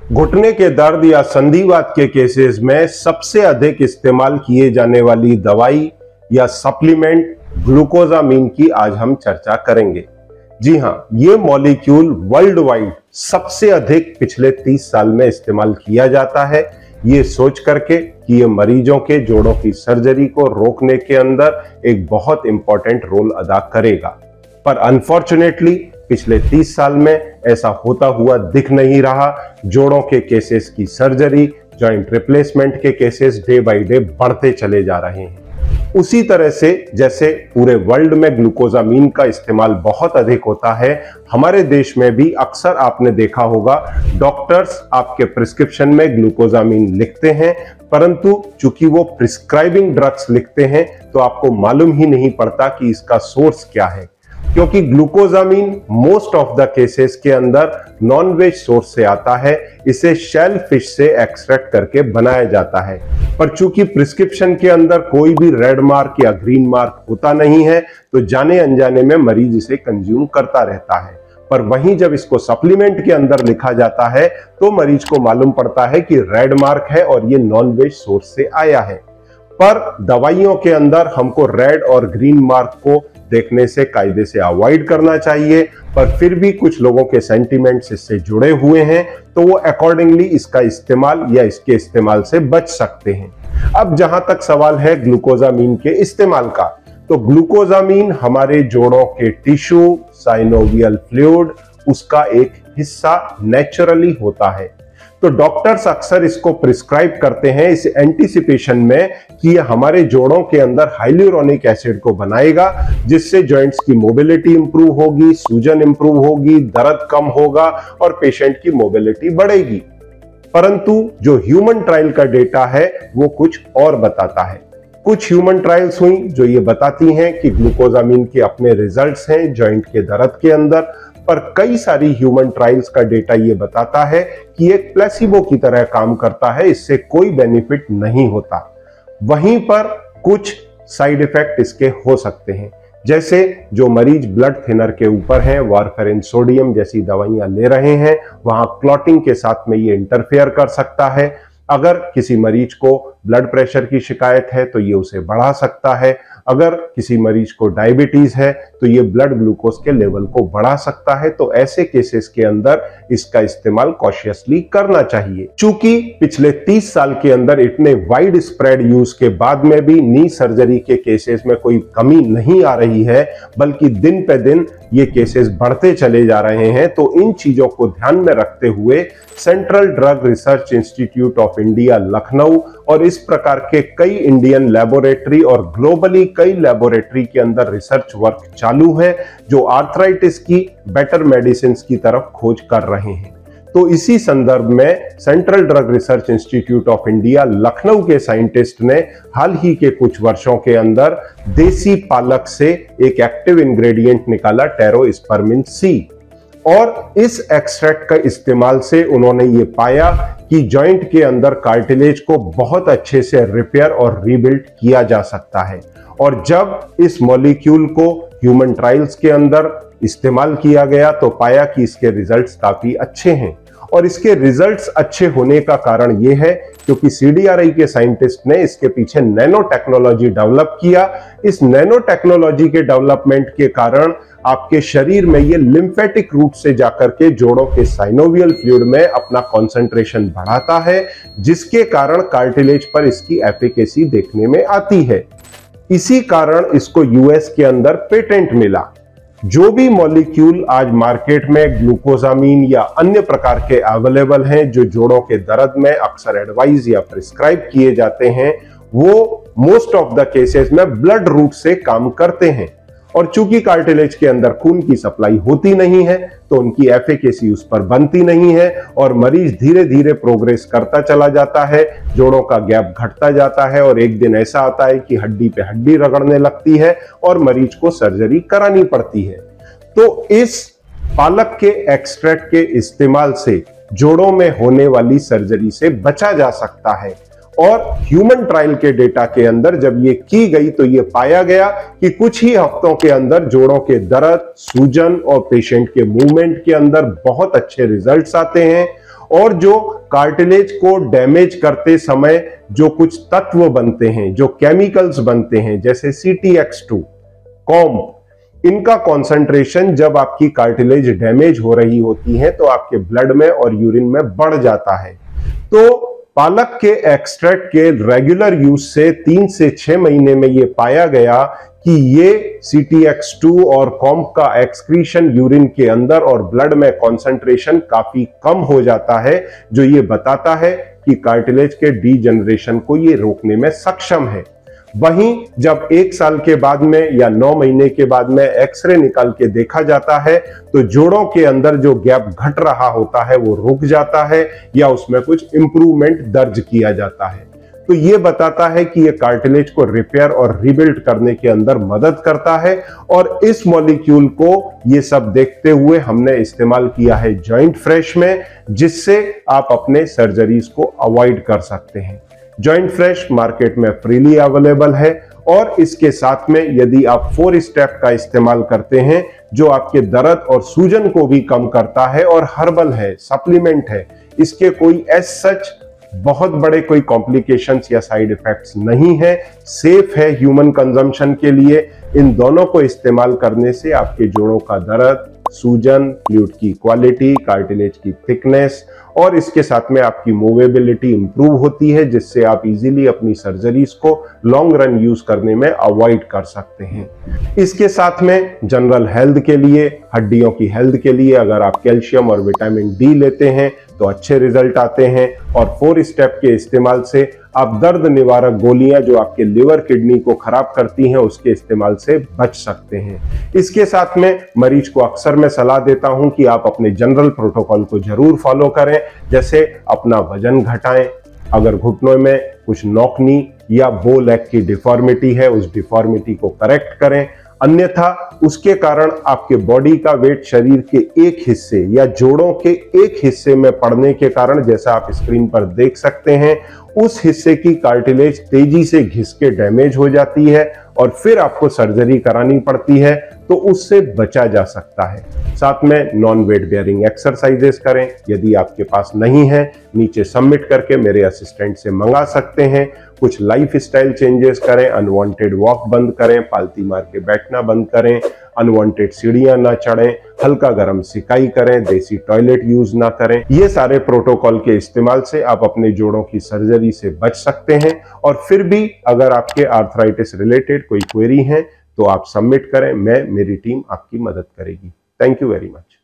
घुटने के दर्द या संधिवात के केसेस में सबसे अधिक इस्तेमाल किए जाने वाली दवाई या सप्लीमेंट ग्लूकोजामीन की आज हम चर्चा करेंगे। जी हां, ये मॉलिक्यूल वर्ल्ड वाइड सबसे अधिक पिछले 30 साल में इस्तेमाल किया जाता है, ये सोच करके कि ये मरीजों के जोड़ों की सर्जरी को रोकने के अंदर एक बहुत इंपॉर्टेंट रोल अदा करेगा। पर अनफॉर्चुनेटली पिछले 30 साल में ऐसा होता हुआ दिख नहीं रहा। जोड़ों के केसेस की सर्जरी, जॉइंट रिप्लेसमेंट के केसेस डे बाय डे बढ़ते चले जा रहे हैं। उसी तरह से जैसे पूरे वर्ल्ड में ग्लूकोजामीन का इस्तेमाल बहुत अधिक होता है, हमारे देश में भी अक्सर आपने देखा होगा डॉक्टर्स आपके प्रिस्क्रिप्शन में ग्लूकोजामीन लिखते हैं, परंतु चूंकि वो प्रिस्क्राइबिंग ड्रग्स लिखते हैं तो आपको मालूम ही नहीं पड़ता कि इसका सोर्स क्या है, क्योंकि glucosamine most of the cases के अंदर नॉन वेज सोर्स से आता है। इसे शेल फिश से एक्सट्रैक्ट करके बनाया जाता है, पर चूंकि प्रिस्क्रिप्शन के अंदर कोई भी रेड मार्क या ग्रीन मार्क होता नहीं है तो जाने अनजाने में मरीज इसे कंज्यूम करता रहता है। पर वहीं जब इसको सप्लीमेंट के अंदर लिखा जाता है तो मरीज को मालूम पड़ता है कि रेड मार्क है और ये नॉन वेज सोर्स से आया है। पर दवाइयों के अंदर हमको रेड और ग्रीन मार्क को देखने से कायदे से अवॉइड करना चाहिए, पर फिर भी कुछ लोगों के सेंटिमेंट्स इससे जुड़े हुए हैं तो वो अकॉर्डिंगली इसका इस्तेमाल या इसके इस्तेमाल से बच सकते हैं। अब जहां तक सवाल है ग्लूकोजामीन के इस्तेमाल का, तो ग्लूकोजामीन हमारे जोड़ों के टिश्यू, साइनोवियल फ्लूइड, उसका एक हिस्सा नेचुरली होता है। तो डॉक्टर्स अक्सर इसको प्रिस्क्राइब करते हैं इस एंटीसिपेशन में कि यह हमारे जोड़ों के अंदर हाइल्यूरोनिक एसिड को बनाएगा, जिससे जॉइंट्स की मोबिलिटी इंप्रूव होगी, सूजन इंप्रूव होगी, दर्द कम होगा और पेशेंट की मोबिलिटी बढ़ेगी। परंतु जो ह्यूमन ट्रायल का डेटा है वो कुछ और बताता है। कुछ ह्यूमन ट्रायल्स हुई जो ये बताती हैं कि ग्लूकोजामीन के अपने रिजल्ट्स हैं जॉइंट के दर्द के अंदर, पर कई सारी ह्यूमन ट्रायल्स का डेटा ये बताता है कि एक प्लेसिबो की तरह काम करता है, इससे कोई बेनिफिट नहीं होता। वहीं पर कुछ साइड इफेक्ट इसके हो सकते हैं, जैसे जो मरीज ब्लड थिनर के ऊपर हैं, वारफेरिन सोडियम जैसी दवाइयां ले रहे हैं, वहां क्लॉटिंग के साथ में ये इंटरफेयर कर सकता है। अगर किसी मरीज को ब्लड प्रेशर की शिकायत है तो ये उसे बढ़ा सकता है। अगर किसी मरीज को डायबिटीज है तो ये ब्लड ग्लूकोज के लेवल को बढ़ा सकता है। तो ऐसे केसेस के अंदर इसका इस्तेमाल कॉशियसली करना चाहिए। चूंकि पिछले 30 साल के अंदर इतने वाइड स्प्रेड यूज के बाद में भी नी सर्जरी के केसेस में कोई कमी नहीं आ रही है, बल्कि दिन पे दिन ये केसेस बढ़ते चले जा रहे हैं। तो इन चीजों को ध्यान में रखते हुए central drug research institute of India Lucknow और इस प्रकार के कई इंडियन लैबोरेटरी और ग्लोबली कई लैबोरेटरी के अंदर रिसर्च वर्क चालू है जो आर्थराइटिस की बेटर मेडिसिन की तरफ खोज कर रहे हैं। तो इसी संदर्भ में central drug research institute of India Lucknow के साइंटिस्ट ने हाल ही के कुछ वर्षों के अंदर देसी पालक से एक एक्टिव इंग्रेडिएंट निकाला, टेरोस्पर्मिन सी, और इस एक्सट्रैक्ट का इस्तेमाल से उन्होंने ये पाया कि जॉइंट के अंदर कार्टिलेज को बहुत अच्छे से रिपेयर और रीबिल्ड किया जा सकता है। और जब इस मॉलिक्यूल को ह्यूमन ट्रायल्स के अंदर इस्तेमाल किया गया तो पाया कि इसके रिजल्ट्स काफी अच्छे हैं। और इसके रिजल्ट्स अच्छे होने का कारण यह है क्योंकि सीडीआरआई के साइंटिस्ट ने इसके पीछे नैनो टेक्नोलॉजी डेवलप किया। इस नैनो टेक्नोलॉजी के डेवलपमेंट के कारण आपके शरीर में ये लिम्फेटिक रूट से जाकर के जोड़ों के साइनोवियल फ्लूइड में अपना कंसंट्रेशन बढ़ाता है, जिसके कारण कार्टिलेज पर इसकी एफिकेसी देखने में आती है। इसी कारण इसको यूएस के अंदर पेटेंट मिला। जो भी मॉलिक्यूल आज मार्केट में ग्लूकोजामीन या अन्य प्रकार के अवेलेबल हैं जो जोड़ों के दर्द में अक्सर एडवाइज या प्रिस्क्राइब किए जाते हैं, वो मोस्ट ऑफ द केसेस में ब्लड रूट से काम करते हैं। और चूंकि कार्टिलेज के अंदर खून की सप्लाई होती नहीं है तो उनकी एफिकेसी उस पर बनती नहीं है और मरीज धीरे धीरे प्रोग्रेस करता चला जाता है, जोड़ों का गैप घटता जाता है और एक दिन ऐसा आता है कि हड्डी पे हड्डी रगड़ने लगती है और मरीज को सर्जरी करानी पड़ती है। तो इस पालक के एक्सट्रैक्ट के इस्तेमाल से जोड़ों में होने वाली सर्जरी से बचा जा सकता है। और ह्यूमन ट्रायल के डेटा के अंदर जब ये की गई तो ये पाया गया कि कुछ ही हफ्तों के अंदर जोड़ों के दर्द, सूजन और पेशेंट के मूवमेंट के अंदर बहुत अच्छे रिजल्ट्स आते हैं। और जो कार्टिलेज को डैमेज करते समय जो कुछ तत्व बनते हैं, जो केमिकल्स बनते हैं, जैसे CTX2, कॉम्प, इनका कॉन्सेंट्रेशन जब आपकी कार्टिलेज डैमेज हो रही होती है तो आपके ब्लड में और यूरिन में बढ़ जाता है। तो पालक के एक्सट्रैक्ट के रेगुलर यूज से 3 से 6 महीने में यह पाया गया कि ये CTX2 और कॉम्प का एक्सक्रीशन यूरिन के अंदर और ब्लड में कॉन्सेंट्रेशन काफी कम हो जाता है, जो ये बताता है कि कार्टिलेज के डीजनरेशन को ये रोकने में सक्षम है। वहीं जब 1 साल के बाद में या 9 महीने के बाद में एक्सरे निकाल के देखा जाता है तो जोड़ों के अंदर जो गैप घट रहा होता है वो रुक जाता है या उसमें कुछ इंप्रूवमेंट दर्ज किया जाता है। तो ये बताता है कि ये कार्टिलेज को रिपेयर और रिबिल्ड करने के अंदर मदद करता है। और इस मॉलिक्यूल को ये सब देखते हुए हमने इस्तेमाल किया है जॉइंट फ्रेश में, जिससे आप अपने सर्जरीज को अवॉइड कर सकते हैं। जॉइंट फ्रेश मार्केट में फ्रीली अवेलेबल है और इसके साथ में यदि आप 4 स्टेप का इस्तेमाल करते हैं जो आपके दर्द और सूजन को भी कम करता है और हर्बल है, सप्लीमेंट है, इसके कोई एज सच बहुत बड़े कोई कॉम्प्लिकेशंस या साइड इफेक्ट्स नहीं है, सेफ है ह्यूमन कंजम्पशन के लिए। इन दोनों को इस्तेमाल करने से आपके जोड़ों का दर्द, सूजन, फ्लूइड की क्वालिटी, कार्टिलेज की थिकनेस और इसके साथ में आपकी मूवेबिलिटी इंप्रूव होती है, जिससे आप इजीली अपनी सर्जरीज को लॉन्ग रन यूज करने में अवॉइड कर सकते हैं। इसके साथ में जनरल हेल्थ के लिए, हड्डियों की हेल्थ के लिए अगर आप कैल्शियम और विटामिन डी लेते हैं तो अच्छे रिजल्ट आते हैं। और 4 स्टेप के इस्तेमाल से आप दर्द निवारक गोलियां जो आपके लिवर किडनी को खराब करती हैं उसके इस्तेमाल से बच सकते हैं। इसके साथ में मरीज को अक्सर मैं सलाह देता हूं कि आप अपने जनरल प्रोटोकॉल को जरूर फॉलो करें, जैसे अपना वजन घटाएं, अगर घुटनों में कुछ नौकनी या बो लेग की डिफॉर्मिटी है उस डिफॉर्मिटी को करेक्ट करें, अन्यथा उसके कारण आपके बॉडी का वेट शरीर के एक हिस्से या जोड़ों के एक हिस्से में पड़ने के कारण, जैसा आप स्क्रीन पर देख सकते हैं, उस हिस्से की कार्टिलेज तेजी से घिस के डैमेज हो जाती है और फिर आपको सर्जरी करानी पड़ती है, तो उससे बचा जा सकता है। साथ में नॉन वेट बेयरिंग एक्सरसाइजेस करें, यदि आपके पास नहीं है नीचे सबमिट करके मेरे असिस्टेंट से मंगा सकते हैं। कुछ लाइफ स्टाइल चेंजेस करें, अनवांटेड वॉक बंद करें, पालती मार के बैठना बंद करें, अनवांटेड सीढ़ियां ना चढ़ें, हल्का गर्म सिकाई करें, देसी टॉयलेट यूज ना करें। ये सारे प्रोटोकॉल के इस्तेमाल से आप अपने जोड़ों की सर्जरी से बच सकते हैं। और फिर भी अगर आपके आर्थराइटिस रिलेटेड कोई क्वेरी है तो आप सबमिट करें, मेरी टीम आपकी मदद करेगी। Thank you very much.